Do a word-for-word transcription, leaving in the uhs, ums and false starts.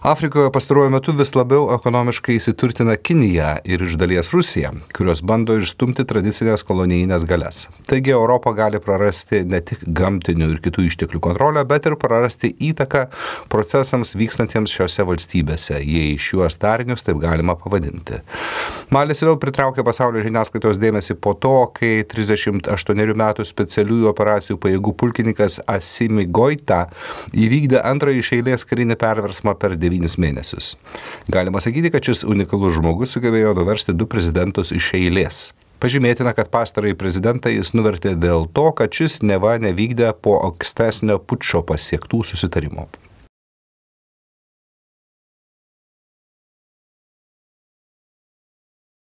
Afrikoje pastaruoju metu vis labiau ekonomiškai įsiturtina Kinija ir iš dalies Rusija, kurios bando išstumti tradicinės kolonijinės galias. Taigi Europa gali prarasti ne tik gamtinių ir kitų išteklių kontrolę, bet ir prarasti įtaką procesams vykstantiems šiose valstybėse, jei šiuos darinius taip galima pavadinti. Malis vėl pritraukė pasaulio žiniasklaidos dėmesį po to, kai trisdešimt aštuonerių metų specialiųjų operacijų pajėgų pulkininkas Assimi Goita įvykdė antrąjį iš eilės karinį perversmą per devynis mėnesius. Galima sakyti, kad šis unikalus žmogus sugebėjo nuversti du prezidentus iš eilės. Pažymėtina, kad pastarąjį prezidentą jis nuvertė dėl to, kad šis neva nevykdė po ankstesnio pučo pasiektų susitarimų.